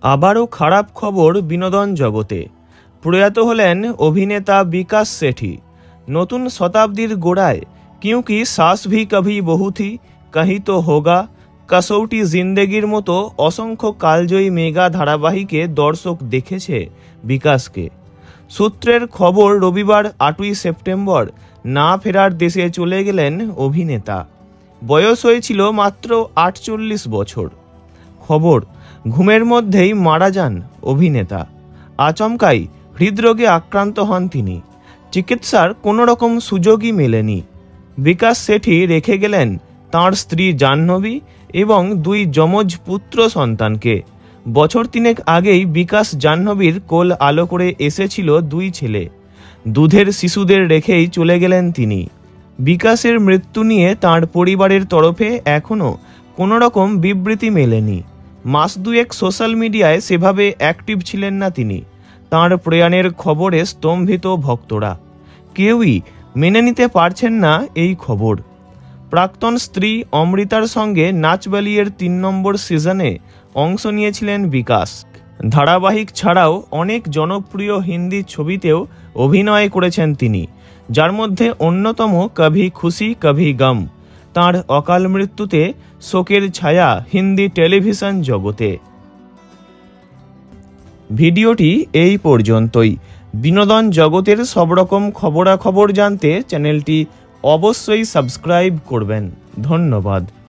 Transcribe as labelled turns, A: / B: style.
A: আবারও খারাপ খবর বিনোদন জগতে। প্রয়াত হলেন অভিনেতা বিকাশ সেঠি। নতুন শতাব্দীর গোড়ায় ক্योंकि सास भी कभी बहू थी, कहीं तो होगा, कसौटी जिंदগির মতো অসংখ্য কালজয়ী মেগা ধারাবাহিকে দর্শক দেখেছে বিকাশকে। সূত্রের খবর, রবিবার 8ই সেপ্টেম্বর না ফেরার দেশে চলে গেলেন অভিনেতা। বয়স হয়েছিল মাত্র 48 বছর। খবর, ঘুমের মধ্যেই মারা যান অভিনেতা। আচমকাই হৃদরোগে আক্রান্ত হন তিনি। চিকিৎসার কোনো রকম সুযোগই মেলেনি। বিকাশ সেঠি রেখে গেলেন তাঁর স্ত্রী জাহ্নবী এবং 2 যমজ পুত্র সন্তানকে। বছর 3 আগেই বিকাশ জাহ্নবীর কোল আলো করে এসেছিল 2 ছেলে। দুধের শিশুদের রেখেই চলে গেলেন তিনি। বিকাশের মৃত্যু নিয়ে তাঁর পরিবারের তরফে এখনও কোনো রকম বিবৃতি মেলেনি। মাস 2 সোশ্যাল মিডিয়ায় সেভাবে অ্যাক্টিভ ছিলেন না তিনি। তাঁর প্রয়াণের খবরে স্তম্ভিত ভক্তরা। কেউই মেনে নিতে পারছেন না এই খবর। প্রাক্তন স্ত্রী অমৃতার সঙ্গে নাচ বালিয়ের 3 নম্বর সিজনে অংশ নিয়েছিলেন বিকাশ। ধারাবাহিক ছাড়াও অনেক জনপ্রিয় হিন্দি ছবিতেও অভিনয় করেছেন তিনি, যার মধ্যে অন্যতম কভি খুশি কভি গম। তাঁর অকাল মৃত্যুতে শোকের ছায়া হিন্দি টেলিভিশন জগতে। ভিডিওটি এই পর্যন্তই। বিনোদন জগতের সব রকম খবরাখবর জানতে চ্যানেলটি অবশ্যই সাবস্ক্রাইব করবেন। ধন্যবাদ।